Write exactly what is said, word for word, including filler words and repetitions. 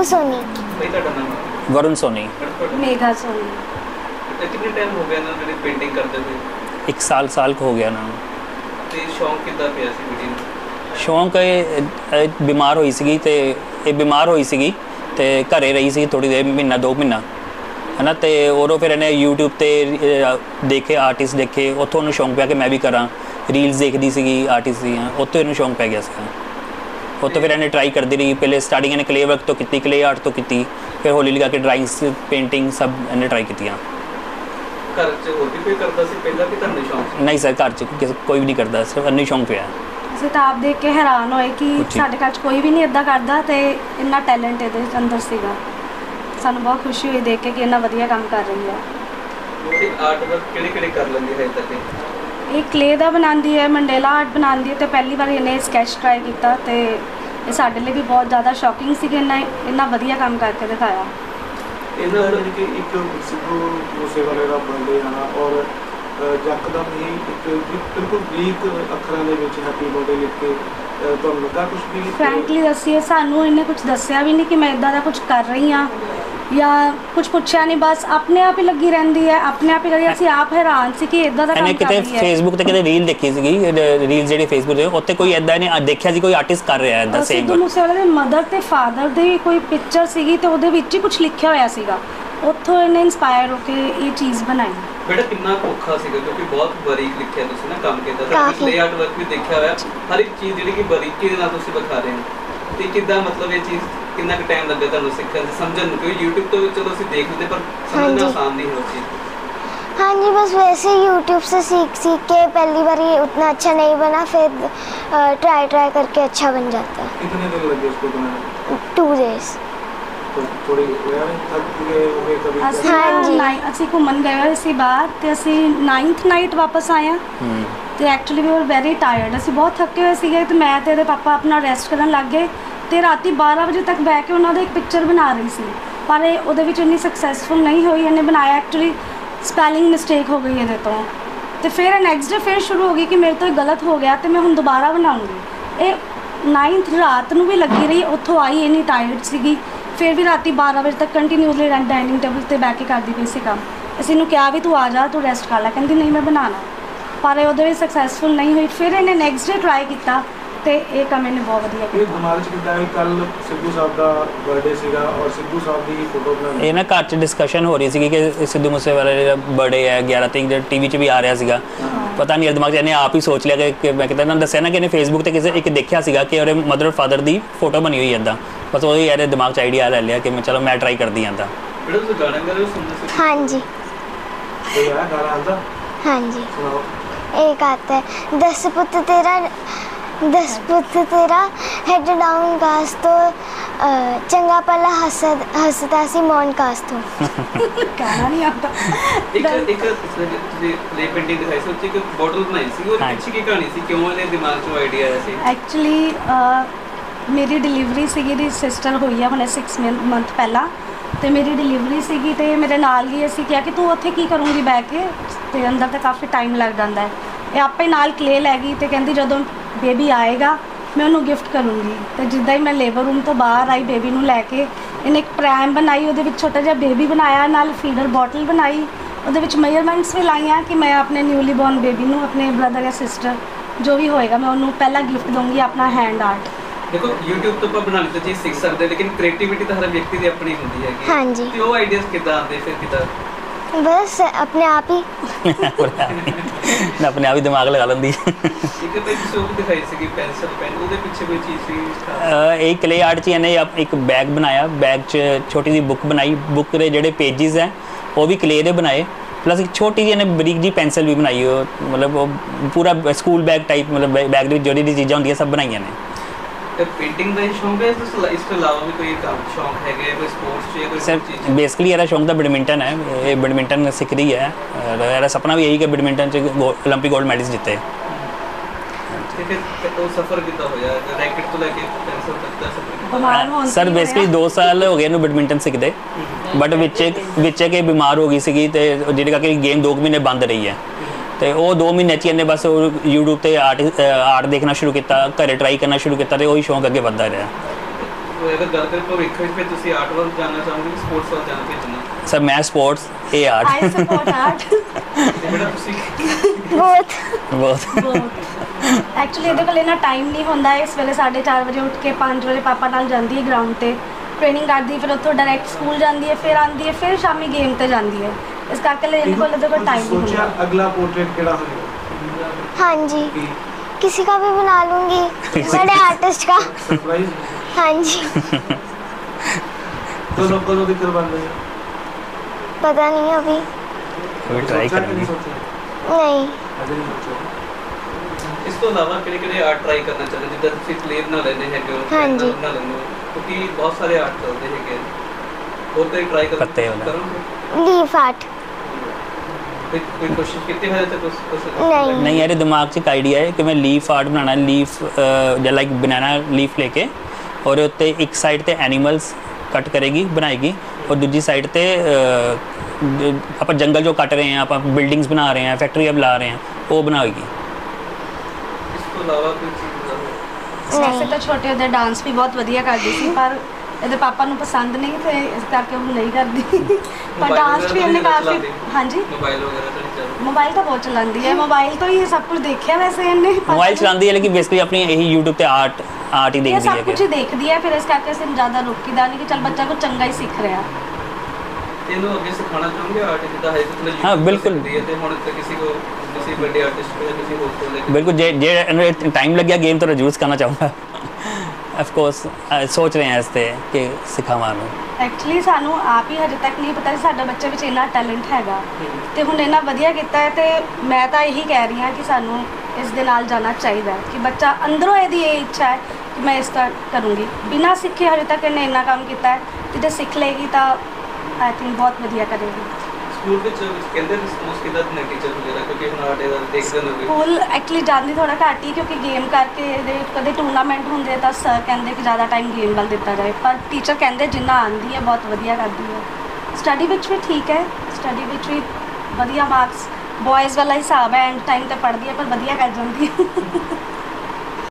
सोनी। भाई ਤੁਹਾਡਾ ਨਾਮ? वरुण सोनी। मेघा सोनी। ਤੇ ਕਿੰਨੇ ਟਾਈਮ ਹੋ ਗਿਆ ਨਾ ਜਿਹੜੀ ਪੇਂਟਿੰਗ ਕਰਦੇ ਹੋਏ? एक साल साल को हो गया ना। ਤੇ ਸ਼ੌਂਕ ਕਿੱਦਾਂ ਪਿਆ ਸੀ ਵੀਡੀਓ ਨੂੰ? शौक ਇਹ बीमार ਹੋਈ ਸੀਗੀ ਤੇ ਇਹ बीमार ਹੋਈ ਸੀਗੀ ਤੇ ਘਰੇ ਰਹੀ ਸੀ ਥੋੜੀ ਦੇਰ, ਮਹੀਨਾ ਦੋ ਮਹੀਨਾ ਹੈ ਨਾ। ਤੇ ਉਦੋਂ ਫਿਰ ਇਹਨੇ YouTube ਤੇ ਦੇਖੇ ਆਰਟਿਸਟ ਦੇਖੇ, ਉੱਥੋਂ ਉਹਨੂੰ ਸ਼ੌਂਕ ਪਿਆ ਕਿ ਮੈਂ ਵੀ ਕਰਾਂ। ਰੀਲਸ ਦੇਖਦੀ ਸੀਗੀ ਆਰਟਿਸਟ ਦੀਆਂ, ਉੱਥੋਂ ਇਹਨੂੰ ਸ਼ੌਂਕ ਪੈ ਗਿਆ ਸੀਗਾ। ਉੱਥੋਂ ਫਿਰ ਇਹਨੇ ਟਰਾਈ ਕਰਦੀ ਰਹੀ। ਪਹਿਲੇ ਸਟਾਰਟਿੰਗ ਇਹਨੇ ਕਲੇ ਵਰਕ ਤੋਂ ਕੀਤੀ, ਕਲੇ ਆਰਟ ਤੋਂ ਕੀਤੀ, ਫਿਰ ਹੌਲੀ ਹੌਲੀ ਕਰਕੇ ਡਰਾਇੰਗਸ, ਪੇਂਟਿੰਗ ਸਭ ਇਹਨੇ ਟਰਾਈ ਕੀਤੀਆਂ। ਘਰ 'ਚ ਹੋਰ ਵੀ ਕੋਈ ਕਰਦਾ ਸੀ ਪਹਿਲਾਂ ਕਿ ਤੁਹਾਨੂੰ ਸ਼ੌਂਕ ਸੀ? ਨਹੀਂ ਸਰ, ਘਰ 'ਚ ਕਿਸੇ ਕੋਈ ਵੀ ਨਹੀਂ ਕਰਦਾ, ਸਿਰਫ ਇਹਨੂੰ ਸ਼ੌਂਕ ਪਿਆ। ਅਸੀਂ ਤਾਂ ਆਪ ਦੇਖ ਕੇ ਹੈਰਾਨ ਹੋਏ ਕਿ ਸਾਡੇ ਘਰ 'ਚ ਕੋਈ ਵੀ ਨਹੀਂ ਇੱਦਾਂ ਕਰਦਾ ਤੇ ਇੰਨਾ ਟੈਲੈਂਟ ਇਹਦੇ ਅੰਦਰ ਸੀਗਾ। ਸਾਨੂੰ ਬਹੁਤ ਖੁਸ਼ੀ ਹੋਈ ਦੇਖ ਕੇ ਕਿ ਇੰਨਾ ਵਧੀਆ ਕੰਮ ਕਰ ਰਹੀ ਹੈ। ਉਹਦੀ ਆਰਟ ਵਰਕ ਕਿਹੜੇ ਕਿਹੜੇ ਕਰ ਲੈਂਦੀ ਹੈ ਤੱਕ? ਇਹ ਕਲੇ ਦਾ ਬਣਾਉਂਦੀ ਹੈ, ਮੰਡੇਲਾ ਆਰਟ ਬਣਾਉਂਦੀ ਹੈ ਤੇ ਪਹਿਲੀ ਵਾਰ ਇਹਨੇ ਸਕੈਚ ਟਰਾਈ ਕੀਤਾ ਤੇ ਇਹ ਸਾਡੇ ਲਈ ਵੀ ਬਹੁਤ ਜ਼ਿਆਦਾ ਸ਼ੌਕਿੰਗ ਸੀ ਕਿ ਇੰਨਾ ਇੰਨਾ ਵਧੀਆ ਕੰਮ ਕਰਕੇ ਦਿਖਾਇਆ। ਇਹਨਾਂ ਦਾ ਕਿ ਇੱਕ ਸਿੱਧੂ ਮੂਸੇਵਾਲੇ ਦਾ ਬਰਥਡੇ ਆਣਾ ਔਰ ਜੱਕਦਮ ਹੀ ਇੱਕ ਬਿਲਕੁਲ ਬਰੀਕ ਅੱਖਰਾਂ ਦੇ ਵਿੱਚ ਹੈਪੀ ਬਰਥਡੇ ਲਿਖ ਕੇ ਤੁਹਾਨੂੰ ਲੱਗਾ ਕੁਝ ਵੀ? ਫਰੈਂਕਲੀ ਦੱਸੀਏ, ਸਾਨੂੰ ਇਹਨੇ ਕੁਝ ਦੱਸਿਆ ਵੀ ਨਹੀਂ ਕਿ ਮੈਂ ਇੱਦਾਂ ਦਾ ਕੁਝ ਕਰ ਰਹੀ ਹਾਂ ਜਾਂ ਕੁਝ ਪੁੱਛਿਆ ਨਹੀਂ, ਬਸ ਆਪਣੇ ਆਪ ਹੀ ਲੱਗੀ ਰਹਿੰਦੀ ਹੈ, ਆਪਣੇ ਆਪ ਹੀ ਕਰੀ। ਅਸੀਂ ਆਪ ਹੈਰਾਨ ਸੀ ਕਿ ਇੱਦਾਂ ਦਾ ਕੰਮ ਕਰ ਰਹੀ ਹੈ। ਕਿਤੇ ਫੇਸਬੁੱਕ ਤੇ ਕਿਤੇ ਰੀਲ ਦੇਖੀ ਸੀਗੀ, ਰੀਲ ਜਿਹੜੀ ਫੇਸਬੁੱਕ ਤੇ ਉੱਤੇ ਕੋਈ ਐਦਾਂ ਨਹੀਂ ਦੇਖਿਆ ਸੀ ਕੋਈ ਆਰਟਿਸਟ ਕਰ ਰਿਹਾ ਐਦਾਂ ਸੇਮ। ਸਿੱਧੂ ਮੂਸੇਵਾਲੇ ਦੇ ਮਦਰ ਤੇ ਫਾਦਰ ਦੀ ਕੋਈ ਪਿਕਚਰ ਸੀਗੀ ਤੇ ਉਹਦੇ ਵਿੱਚ ਹੀ ਕੁਝ ਲਿਖਿਆ ਹੋਇਆ ਸੀਗਾ, ਉੱਥੋਂ ਇਹਨੇ ਇਨਸਪਾਇਰ ਹੋ ਕੇ ਇਹ ਚੀਜ਼ ਬਣਾਈ। ਬੇਟਾ ਕਿੰਨਾ ਔਖਾ ਸੀਗਾ ਕਿਉਂਕਿ ਬਹੁਤ ਬਰੀਕ ਲਿਖਿਆ ਤੁਸੀਂ ਨਾ ਕੰਮ ਕੀਤਾ ਤਾਂ ਕਲੇ ਆਰਟ ਵਰਕ ਵੀ ਦੇਖਿਆ ਹੋਇਆ, ਹਰ ਇੱਕ ਚੀਜ਼ ਜਿਹੜੀ ਕਿ ਬਰੀਕੀ ਦੇ ਨਾਲ ਤੁਸੀਂ ਵਿਖਾ ਰਹੇ ਹੋ। ਤੇ ਕਿੱਦਾਂ ਮਤਲਬ ਇਹ ਚੀਜ਼ ਕਿੰਨਾ ਕੁ ਟਾਈਮ ਲੱਗਾ ਤੁਹਾਨੂੰ ਸਿੱਖਣ ਸਮਝਣ ਨੂੰ? ਕਿਉਂਕਿ YouTube ਤੋਂ ਚਲੋ ਅਸੀਂ ਦੇਖ ਲੈਂਦੇ ਪਰ ਸਮਝਣਾ ਆਸਾਨ नहीं होती। हाँ जी, बस वैसे ही YouTube से सीख सीख के पहली बार ये उतना अच्छा नहीं बना, फिर ट्राई ट्राई करके अच्छा बन जाता है। कितने दिन लगे उसको बनाने? Two days. तो थोड़ी थक गए होंगे कभी? ਅਸੀਂ हाँ जी। ਨਾਈ ਅਸੀਂ ਘੁੰਮਣ ਗਏ ਹੋਏ ਸੀ ਬਾਹਰ ਤੇ ਅਸੀਂ ਨਾਈਨਥ ਨਾਈਟ ਵਾਪਸ ਆਏ ਹਾਂ ਤੇ ਐਕਚੁਅਲੀ ਵੀ ਵਰ ਵੈਰੀ ਟਾਇਰਡ, ਅਸੀਂ ਬਹੁਤ ਥੱਕੇ ਹੋਏ ਸੀਗੇ ਤੇ ਮੈਂ ਤੇ ਇਹਦੇ ਪਾਪਾ ਆਪਣਾ ਰੈਸਟ ਕਰਨ ਲੱਗ ਗਏ ਤੇ ਰਾਤੀ ਬਾਰਾਂ ਵਜੇ ਤੱਕ ਬਹਿ ਕੇ ਉਹਨਾਂ ਦਾ ਇੱਕ ਪਿਕਚਰ ਬਣਾ ਰਹੀ ਸੀ, ਪਰ ਇਹ ਉਹਦੇ ਵਿੱਚ ਇੰਨੀ ਸਕਸੈਸਫੁਲ ਨਹੀਂ ਹੋਈ। ਇਹਨੇ ਬਣਾਇਆ, ਐਕਚੁਅਲੀ ਸਪੈਲਿੰਗ ਮਿਸਟੇਕ ਹੋ ਗਈ ਇਹਦੇ ਤੋਂ ਤੇ ਫਿਰ ਨੈਕਸਟ ਡੇ ਫਿਰ ਸ਼ੁਰੂ ਹੋ ਗਈ ਕਿ ਮੇਰੇ ਤੋਂ ਇਹ ਗਲਤ ਹੋ ਗਿਆ ਤੇ ਮੈਂ ਹੁਣ ਦੁਬਾਰਾ ਬਣਾਉਂਗੀ। ਇਹ ਨਾਈਨਥ ਰਾਤ ਨੂੰ ਵੀ ਲੱਗੀ ਰਹੀ, ਉੱਥੋਂ ਆਈ ਇੰਨੀ ਟਾਇਰਡ ਸੀਗੀ, ਫਿਰ ਵੀ ਰਾਤੀ ਬਾਰਾਂ ਵਜੇ ਤੱਕ ਕੰਟੀਨਿਊਸਲੀ ਡਾਈਨਿੰਗ ਟੇਬਲ 'ਤੇ ਬਹਿ ਕੇ ਕਰਦੀ ਪਈ ਸੀ ਕੰਮ। ਅਸੀਂ ਨੂੰ ਕਿਹਾ ਵੀ ਤੂੰ ਆ ਜਾ, ਤੂੰ ਰੈਸਟ ਕਰ ਲੈ, ਕਹਿੰਦੀ ਨਹੀਂ ਮੈਂ ਬਣਾਉਣਾ, ਪਰ ਇਹ ਉਹਦੇ ਵਿੱਚ ਸਕਸੈਸਫੁਲ ਨਹੀਂ ਹੋਈ। ਫਿਰ ਇਹਨੇ ਨੈਕਸਟ ਡੇ ਟਰਾਈ ਕੀਤਾ ਤੇ ਇਹ ਕੰਮ ਇਹਨੇ ਬਹੁਤ ਵਧੀਆ ਇਹ ਕੀਤਾ। ਦਿਮਾਗ 'ਚ ਕਿੱਦਾਂ ਵੀ ਕੱਲ ਸਿੱਧੂ ਸਾਹਿਬ ਦਾ ਬਰਥਡੇ ਸੀਗਾ ਔਰ ਸਿੱਧੂ ਸਾਹਿਬ ਦੀ ਫੋਟੋ ਬਣਾਉਣੀ? ਇਹ ਨਾ ਘਰ 'ਚ ਡਿਸਕਸ਼ਨ ਹੋ ਰਹੀ ਸੀਗੀ ਕਿ ਸਿੱਧੂ ਮੂਸੇਵਾਲੇ ਦਾ ਬਰਥਡੇ ਹੈ ਗਿਆਰਾਂ ਤਰੀਕ ਦਾ, ਟੀਵੀ 'ਚ ਵੀ ਆ ਰਿਹਾ ਸੀਗਾ। ਪਤਾ ਨਹੀਂ ਦਿਮਾਗ 'ਚ ਇਹਨੇ ਆਪ ਹੀ ਸੋਚ ਲਿਆ ਕਿ ਮੈਂ ਕਿਤੇ ਨਾ ਦੱਸਿਆ ਨਾ ਕਿ ਇਹਨੇ ਫੇਸਬੁੱਕ ਤੇ ਕਿਸੇ ਇੱਕ ਦੇਖਿਆ ਸੀਗਾ ਕਿ ਉਹਦੇ ਮਦਰ ਫਾਦਰ ਦੀ ਫੋਟੋ ਬਣੀ ਹੋਈ ਇੱਦਾਂ, ਬਸ ਉਹੀ ਇਹਦੇ ਦਿਮਾਗ 'ਚ ਆਈਡੀਆ ਲੈ ਲਿਆ ਕਿ ਮੈਂ ਚਲੋ ਮੈਂ ਟਰਾਈ ਕਰਦੀ ਆਂਦਾ। ਬੇਟਾ ਤੁਸੀਂ ਗਾਣਾ ਗਾ ਰਹੇ ਹੋ, ਸੁਣਦੇ ਸੀ? हाँ जी। ਕੋਈ ਆਇਆ ਗਾਣਾ ਆਉਂਦਾ? हाँ जी, ਸੁਣਾਓ। एक आता है, दस पुत तेरा दस पुत तेरा हेड डाउन कास तो चंगा पला हसद हसदा सी मौन कास तो। ਕਹਿਣਾ ਨਹੀਂ ਆਉਂਦਾ। ਇੱਕ ਇੱਕ ਤੁਸੀਂ ਕਲੇ ਪੇਂਟਿੰਗ ਦਿਖਾਈ ਸੀ, ਉੱਥੇ ਇੱਕ ਬੋਟਲ ਬਣਾਈ ਸੀ, ਉਹ ਪਿੱਛੇ ਕੀ ਕਹਾਣੀ ਸੀ, ਕਿਉਂ ਇਹਦੇ ਦਿਮਾਗ 'ਚੋਂ ਆਈਡੀਆ ਆਇਆ ਸੀ? ਐਕਚੁਅਲੀ ਮੇਰੀ ਡਿਲੀਵਰੀ ਸੀਗੀ, ਇਹਦੀ ਸਿਸਟਰ ਹੋਈ ਆ ਹੁਣੇ ਸਿਕਸ ਮੰਥ ਪਹਿਲਾਂ ਤੇ ਮੇਰੀ ਡਿਲੀਵਰੀ ਸੀਗੀ ਤੇ ਮੇਰੇ ਨਾਲ ਗਈ। ਅਸੀਂ ਕਿਹਾ ਕਿ ਤੂੰ ਉੱਥੇ ਕੀ ਕਰੂੰਗੀ ਬਹਿ ਕੇ, ਤੇ ਅੰਦਰ ਤਾਂ ਕਾਫੀ ਟਾਈਮ ਲੱਗ ਜਾਂਦਾ ਹੈ। ਇਹ ਆਪੇ ਨਾਲ ਕਲੇ ਲੈ ਗਈ ਤੇ ਕਹਿੰਦੀ ਜਦੋਂ ਬੇਬੀ ਆਏਗਾ ਮੈਂ ਉਹਨੂੰ ਗਿਫਟ ਕਰੂੰਗੀ। ਤੇ ਜਿੱਦਾਂ ਹੀ ਮੈਂ ਲੇਬਰ ਰੂਮ ਤੋਂ ਬਾਹਰ ਆਈ ਬੇਬੀ ਨੂੰ ਲੈ ਕੇ, ਇਹਨੇ ਇੱਕ ਪ੍ਰੈਮ ਬਣਾਈ, ਉਹਦੇ ਵਿੱਚ ਛੋਟਾ ਜਿਹਾ ਬੇਬੀ ਬਣਾਇਆ, ਨਾਲ ਫੀਡਰ ਬੋਟਲ ਬਣਾਈ, ਉਹਦੇ ਵਿੱਚ ਮੇਜਰਮੈਂਟਸ ਵੀ ਲਾਈਆਂ ਕਿ ਮੈਂ ਆਪਣੇ ਨਿਊਲੀ ਬੋਰਨ ਬੇਬੀ ਨੂੰ, ਆਪਣੇ ਬ੍ਰਦਰ ਜਾਂ ਸਿਸਟਰ ਜੋ ਵੀ ਹੋਏਗਾ ਮੈਂ ਉਹਨੂੰ ਪਹਿਲਾ ਗਿਫਟ ਦਊਂਗੀ ਆਪਣਾ ਹੈਂਡ ਆਰਟ। ਦੇਖੋ YouTube ਤੋਂ ਆਪਾਂ ਬਣਾਉਣੀ ਤਾਂ ਚੀਜ਼ ਸਿੱਖ ਸਕਦੇ, ਲੇਕਿਨ ਕ੍ਰੀਏਟੀਵਿਟੀ ਤਾਂ ਹਰ ਵਿਅਕਤੀ ਦੀ ਆਪਣੀ ਹੁੰਦੀ ਹੈਗੀ। हाँ जी, ਤੇ ਉਹ ਆਈਡੀਆਜ਼ ਕਿੱਦਾਂ ਆਉਂਦੇ ਫਿਰ ਕਿੱਦਾਂ? बस अपने आप ही। ਨਾ ਆਪਣੇ ਆਪ ਹੀ ਦਿਮਾਗ ਲਗਾ ਲੈਂਦੀ। ਇੱਕ ਤਾਂ ਤੁਸੀਂ ਉਹ ਵੀ ਦਿਖਾਈ ਸੀਗੀ ਪੈਨਸਲ ਪੈਨ, ਉਹਦੇ ਪਿੱਛੇ ਕੋਈ ਚੀਜ਼ ਸੀ? ਇਹ ਕਲੇ ਆਰਟ 'ਚ ਇਹਨੇ ਇੱਕ ਬੈਗ ਬਣਾਇਆ, ਬੈਗ 'ਚ ਛੋਟੀ ਜਿਹੀ ਬੁੱਕ ਬਣਾਈ, ਬੁੱਕ ਦੇ ਜਿਹੜੇ ਪੇਜਿਸ ਹੈ ਉਹ ਵੀ ਕਲੇ ਦੇ ਬਣਾਏ, ਪਲੱਸ ਇੱਕ ਛੋਟੀ ਜਿਹੀ ਇਹਨੇ ਬਰੀਕ ਜਿਹੀ ਪੈਨਸਲ ਵੀ ਬਣਾਈ, ਉਹ ਮਤਲਬ ਉਹ ਪੂਰਾ ਸਕੂਲ ਬੈਗ ਟਾਈਪ, ਮਤਲਬ ਬੈਗ ਦੇ ਵਿੱਚ ਜਿਹੜੀ ਜਿਹੜੀ ਚੀਜ਼ਾਂ ਹੁੰਦੀਆਂ ਸਭ ਬਣਾਈਆਂ ਨੇ। ਤੇ ਪੇਂਟਿੰਗ ਦਾ ਹੀ ਸ਼ੌਂਕ ਹੈ, ਇਸ ਤੋਂ ਇਲਾਵਾ ਵੀ ਕੋਈ ਕੰਮ ਸ਼ੌਂਕ ਹੈਗੇ, ਕੋਈ ਸਪੋਰਟਸ 'ਚ ਕੋਈ ਸਰ ਚੀਜ਼? ਬੇਸਿਕਲੀ ਇਹਦਾ ਸ਼ੌਂਕ ਤਾਂ ਬੈਡਮਿੰਟਨ ਹੈ, ਇਹ ਬੈਡਮਿੰਟਨ ਸਿੱਖ ਰਹੀ ਹੈ। ਇਹਦਾ ਸੁਪਨਾ ਵੀ ਇਹੀ ਕਿ ਬੈਡਮਿੰਟਨ 'ਚ ਓਲੰਪਿਕ ਗੋਲਡ ਮੈਡਲ ਜਿੱਤੇ। ਤੇ ਫਿਰ ਉਹ ਸਫ਼ਰ ਕਿੱਦਾਂ ਹੋਇਆ ਰੈਕਟ ਤੋਂ ਲੈ ਕੇ ਪੈਨਸਲ ਤੱਕ ਦਾ ਸਫ਼ਰ? ਬਿਮਾਰ ਹੋਣ ਸਰ ਬੇਸਿਕਲੀ ਦੋ ਸਾਲ ਹੋ ਗਏ ਇਹਨੂੰ ਬੈਡਮਿੰਟਨ ਸਿੱਖਦੇ, ਬਟ ਵਿੱਚ ਵਿੱਚ ਕਿ ਬਿਮਾਰ ਹੋ ਗਈ ਸੀਗੀ ਤੇ ਜਿਹਦੇ ਕਰਕੇ ਗੇਮ ਦੋ ਮਹੀਨੇ ਬੰਦ ਰਹੀ ਹੈ। ਤੇ ਉਹ ਦੋ ਮਹੀਨੇ 'ਚ ਇਹਨੇ ਬਸ YouTube ਤੇ ਆਰਟ ਆਰਟ ਦੇਖਣਾ ਸ਼ੁਰੂ ਕੀਤਾ, ਘਰੇ ਟਰਾਈ ਕਰਨਾ ਸ਼ੁਰੂ ਕੀਤਾ ਤੇ ਉਹੀ ਸ਼ੌਂਕ ਅੱਗੇ ਵੱਧਦਾ ਰਿਹਾ। तो अगर गल करें भविख में फिर तुसी आर्ट वाल जाना चाहोगे कि स्पोर्ट्स वाल जाना भेजना? सर मैं sports a art I support art ਤੇ ਬੇਟਾ ਤੁਸੀਂ ਬਹੁਤ बहुत ਐਕਚੁਅਲੀ ਇਹਦੇ ਕੋਲ ਇੰਨਾ ਟਾਈਮ ਨਹੀਂ ਹੁੰਦਾ। ਇਸ ਵੇਲੇ ਸਾਢੇ ਚਾਰ ਵਜੇ ਉੱਠ ਕੇ ਪੰਜ ਵਜੇ ਪਾਪਾ ਨਾਲ ਜਾਂਦੀ ਹੈ ਗਰਾਊਂਡ ਤੇ ਟ੍ਰੇਨਿੰਗ ਕਰਦੀ, ਫਿਰ ਉੱਥੋਂ ਡਾਇਰੈਕਟ ਸਕੂਲ ਜਾਂਦੀ ਹੈ, ਫਿਰ ਆਉਂਦੀ ਹੈ, ਫਿਰ ਸ਼ਾਮੀ ਗੇਮ ਤੇ ਜਾਂਦੀ ਹੈ। ਇਸ ਕਰਕੇ ਲਈ ਇਹਦੇ ਕੋਲ ਇਹਦੇ ਕੋਲ ਟਾਈਮ ਨਹੀਂ ਸੋਚਿਆ ਹੁੰਦਾ। ਅਗਲਾ पोर्ट्रेट ਕਿਹੜਾ ਹੋਏਗਾ? हाँ जी, किसी का भी बना लूँगी, बड़े आर्टिस्ट का। सरप्राइज हाँ जी, कदों कदों की बन रही है? पता नहीं अभी, अभी ट्राई सोचा कि नहीं करेंगे। सोचा? नहीं। अभी नहीं सोचा। ਇਸ ਤੋਂ ਇਲਾਵਾ ਕਿਹੜੇ ਕਿਹੜੇ ਆਰਟ ਟਰਾਈ ਕਰਨਾ ਚਾਹੁੰਦੇ ਜਿੱਦਾਂ ਤੁਸੀਂ ਕਲੇ ਬਣਾ ਲੈਂਦੇ ਹੈਗੇ ਹੋ, ਹਾਂਜੀ। ਪੈਨਲ ਬਣਾ ਲੈਂਦੇ ਹੋ, ਕਿਉਂਕਿ ਬਹੁਤ ਸਾਰੇ ਆਰਟ ਚੱਲਦੇ ਹੈਗੇ ਆ। ਹੋਰ ਕੋਈ ਟਰਾਈ ਕਰ ਪੱਤੇ ਵਾਲਾ। ਕਰੋਗੇ? लीफ आर्ट ਕੋਈ ਕੋਈ ਕੋਸ਼ਿਸ਼ ਕੀਤੀ ਹੈ ਤੇ ਕੁਝ ਕੁਝ नहीं। नहीं यार दिमाग च एक आइडिया है कि मैं लीफ आर्ट बनाना, लीफ या लाइक बनाना लीफ लेके और उत्ते एक साइड ते एनिमल्स कट करेगी बनाएगी और दूजी साइड ते आप जंगल जो कट रहे हैं, आप बिल्डिंग्स बना रहे हैं, फैक्ट्री बना रहे हैं, वो बनाएगी। ਇਸ ਤੋਂ ਇਲਾਵਾ ਕੋਈ ਚੀਜ਼ ਦਾ ਵੈਸੇ ਤਾਂ ਛੋਟੇ ਹੁੰਦੇ ਡਾਂਸ ਵੀ ਬਹੁਤ ਵਧੀਆ ਕਰਦੀ ਸੀ, ਪਰ ਇਹਦੇ ਪਾਪਾ ਨੂੰ ਪਸੰਦ ਨਹੀਂ ਤੇ ਇਸ ਕਰਕੇ ਉਹ ਨਹੀਂ ਕਰਦੀ। ਪਰ Mobile ਡਾਂਸ ਵੀ ਵਗੈਰਾ ਇਹਨੇ ਤਾਂ ਕਾਫੀ ਚਲਾਉਂਦੀ? ਹਾਂਜੀ ਮੋਬਾਈਲ ਵਗੈਰਾ ਤਾਂ ਨਹੀਂ ਚੱਲਦਾ? ਮੋਬਾਈਲ ਤਾਂ ਬਹੁਤ ਚਲਾਉਂਦੀ ਹੈ। ਮੋਬਾਈਲ ਤੋਂ ਹੀ ਇਹ ਸਭ ਕੁਝ ਦੇਖਿਆ ਵੈਸੇ ਇਹਨੇ। ਪਤਾ मोबाइल ਨਹੀਂ। चलाती है लेकिन बेसिकली अपनी यही यूट्यूब पे आर्ट आर्ट ही ਇਹ देखती ਸਭ है ਕੁਝ ਹੀ कि ਦੇਖਦੀ ਹੈ, ਫਿਰ ਇਸ ਕਰਕੇ ਅਸੀਂ ਜ਼ਿਆਦਾ ਰੋਕੀਦਾ ਨਹੀਂ ਕਿ ਚੱਲ ਬੱਚਾ ਕੁਝ ਚੰਗਾ ਹੀ ਸਿੱਖ ਰਿਹਾ। ਤੇ ਇਹਨੂੰ ਅੱਗੇ ਸਿਖਾਉਣਾ ਚਾਹੋਗੇ ਆਰਟ ਜਿੱਦਾਂ ਹੈ ਜਿੱਥੇ YouTube हाँ, ਤੇ बिल्कुल। ਸਿੱਖਦੀ ਹੈ ਤੇ ਹੁਣ ਤੇ ਕਿਸੇ को किसी बड़े आर्टिस्ट को या किसी और को लेके बिल्कुल जे जे टाइम लग गया गेम तो रजूस करना चाहूँगा। ऑफ कोर्स सोच रहे हैं इस ते कि सिखावा ਨੂੰ। ਐਕਚੁਅਲੀ ਸਾਨੂੰ ਆਪ ਹੀ ਹਜੇ ਤੱਕ ਨਹੀਂ ਪਤਾ ਸੀ ਸਾਡੇ ਬੱਚੇ ਵਿੱਚ ਇੰਨਾ ਟੈਲੈਂਟ ਹੈਗਾ ਤੇ ਹੁਣ ਇੰਨਾ ਵਧੀਆ ਕੀਤਾ ਹੈ। ਤੇ ਮੈਂ ਤਾਂ ਇਹੀ ਕਹਿ ਰਹੀ ਹਾਂ ਕਿ ਸਾਨੂੰ ਇਸ ਦੇ ਨਾਲ ਜਾਣਾ ਚਾਹੀਦਾ ਹੈ ਕਿ ਬੱਚਾ ਅੰਦਰੋਂ ਇਹਦੀ ਇਹ ਇੱਛਾ ਹੈ ਕਿ ਮੈਂ ਇਸ ਤਰ੍ਹਾਂ ਕਰੂੰਗੀ। ਬਿਨਾਂ ਸਿੱਖੇ ਹਜੇ ਤੱਕ ਇਹਨੇ ਇੰਨਾ ਕੰਮ ਕੀਤਾ ਹੈ ਤੇ ਜੇ ਸਿੱਖ ਲਏਗੀ ਤਾਂ ਆਈ ਥਿੰਕ ਬਹੁਤ ਵਧੀਆ ਕਰੇਗੀ। ਸਕੂਲ ਵਿੱਚ ਕਹਿੰਦੇ ਰਿਸਪੌਂਸ ਕਿਦਾਂ ਦਿੰਦੇ ਟੀਚਰ ਵਗੈਰਾ ਕਿਉਂਕਿ ਹੁਣ ਆਰਟ ਦਾ ਦੇਖਦੇ ਹੋਗੇ ਸਕੂਲ ਐਕਚੁਅਲੀ ਜਾਂਦੀ ਥੋੜਾ ਘੱਟ ਹੀ ਕਿਉਂਕਿ ਗੇਮ ਕਰਕੇ ਇਹਦੇ ਕਦੇ ਟੂਰਨਾਮੈਂਟ ਹੁੰਦੇ ਤਾਂ ਸਰ ਕਹਿੰਦੇ ਕਿ ਜ਼ਿਆਦਾ ਟਾਈਮ ਗੇਮ ਵੱਲ ਦਿੱਤਾ ਜਾਏ, ਪਰ ਟੀਚਰ ਕਹਿੰਦੇ ਜਿੰਨਾ ਆਉਂਦੀ ਹੈ ਬਹੁਤ ਵਧੀਆ ਕਰਦੀ ਹੈ। ਸਟੱਡੀ ਵਿੱਚ ਵੀ ਠੀਕ ਹੈ, ਸਟੱਡੀ ਵਿੱਚ ਵੀ ਵਧੀਆ ਮਾਰਕਸ ਬॉयਜ਼ ਵਾਲਾ ਹਿਸਾਬ ਹੈ, ਐਂਡ ਟਾਈਮ ਤੇ ਪੜ੍ਹਦੀ ਹੈ ਪਰ ਵਧੀਆ ਕਰ ਜਾਂਦੀ ਹੈ।